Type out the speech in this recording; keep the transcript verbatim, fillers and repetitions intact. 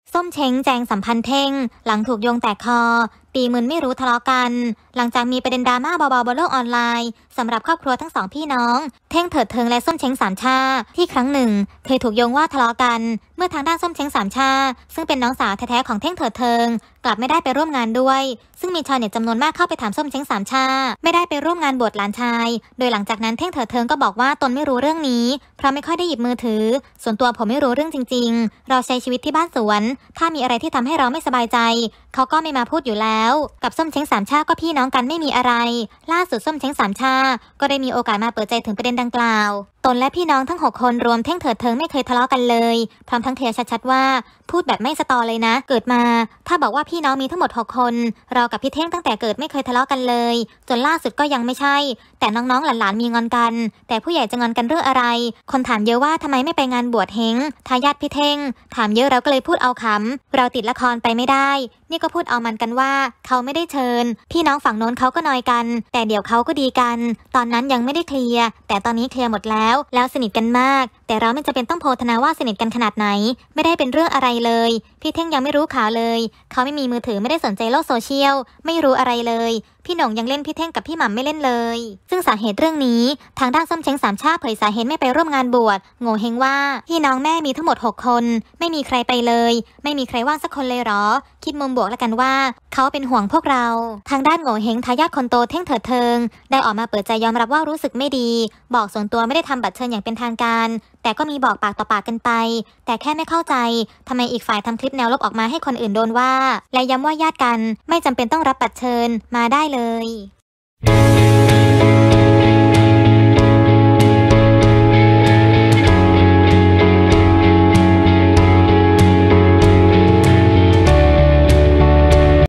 ส้มเช้งแจงสัมพันธ์เท่งหลังถูกโยงแตกคอตีมึนไม่รู้ทะเลาะกันหลังจากมีประเด็นดราม่าเบาๆบนโลกออนไลน์สำหรับครอบครัวทั้งสองพี่น้องเท่งเถิดเทิงและส้มเช้งสามช่าที่ครั้งหนึ่งเคยถูกโยงว่าทะเลาะกันเมื่อทางด้านส้มเช้งสามช่าซึ่งเป็นน้องสาวแท้ๆของเท่งเถิดเทิงกลับไม่ได้ไปร่วมงานด้วยซึ่งมีชาวเน็ตจำนวนมากเข้าไปถามส้มเช้งสามช่าไม่ได้ไปร่วมงานบวชหลานชายโดยหลังจากนั้นเท่งเถิดเทิงก็บอกว่าตนไม่รู้เรื่องนี้เพราะไม่ค่อยได้หยิบมือถือส่วนตัวผมไม่รู้เรื่องจริงๆเราใช้ชีวิตที่บ้านสวนถ้ามีอะไรที่ทำให้เราไม่สบายใจเขาก็ไม่มาพูดอยู่แล้วกับส้มเช้งสามช่าก็พี่น้องกันไม่มีอะไรล่าสุดส้มเช้งสามช่าก็ได้มีโอกาสมาเปิดใจถึงประเด็นดังกล่าวตนและพี่น้องทั้งหกคนรวมเท่งเถิดเทิงไม่เคยทะเลาะกันเลยพร้อมทั้งเคลียร์ชัดๆว่าพูดแบบไม่สตอเลยนะเกิดมาถ้าบอกว่าพี่น้องมีทั้งหมดหกคนเรากับพี่เท่งตั้งแต่เกิดไม่เคยทะเลาะกันเลยจนล่าสุดก็ยังไม่ใช่แต่น้องๆหลานๆมีงอนกันแต่ผู้ใหญ่จะงอนกันเรื่องอะไรคนถามเยอะว่าทำไมไม่ไปงานบวชเฮงทายาทพี่เท่งถามเยอะเราก็เลยพูดเอาขำเราติดละครไปไม่ได้นี่ก็พูดเอามันกันว่าเขาไม่ได้เชิญพี่น้องฝั่งโน้นเขาก็นอยกันแต่เดี๋ยวเขาก็ดีกันตอนนั้นยังไม่ได้เคลียร์แต่ตอนนี้เคลียร์หมดแล้วแล้วสนิทกันมากแต่เราไม่จำเป็นต้องโพธนาว่าสนิทกันขนาดไหนไม่ได้เป็นเรื่องอะไรเลยพี่เท่งยังไม่รู้ข่าวเลยเขาไม่มีมือถือไม่ได้สนใจโลกโซเชียลไม่รู้อะไรเลยพี่หน่งยังเล่นพี่เท่งกับพี่หม่ำไม่เล่นเลยซึ่งสาเหตุเรื่องนี้ทางด้านส้มเช้งสามช่าเผยสาเหตุไม่ไปร่วมงานบวชโง่เฮงว่าพี่น้องแม่มีทั้งหมดหกคนไม่มีใครไปเลยไม่มีใครว่างสักคนเลยหรอคิดมุมบวกแล้วกันว่าเขาเป็นห่วงพวกเราทางด้านโง่เฮงทายาทคนโตเท่งเถิดเทิงได้ออกมาเปิดใจยอมรับว่ารู้สึกไม่ดีบอกส่วนตัวไม่ได้ทำบัตรเชิญอย่างเป็นทางการแต่ก็มีบอกปากต่อปากกันไปแต่แค่ไม่เข้าใจทำไมอีกฝ่ายทำคลิปแนวลบออกมาให้คนอื่นโดนว่าและย้ำว่าญาติกันไม่จำเป็นต้องรับบัตรเชิญมาได้เลย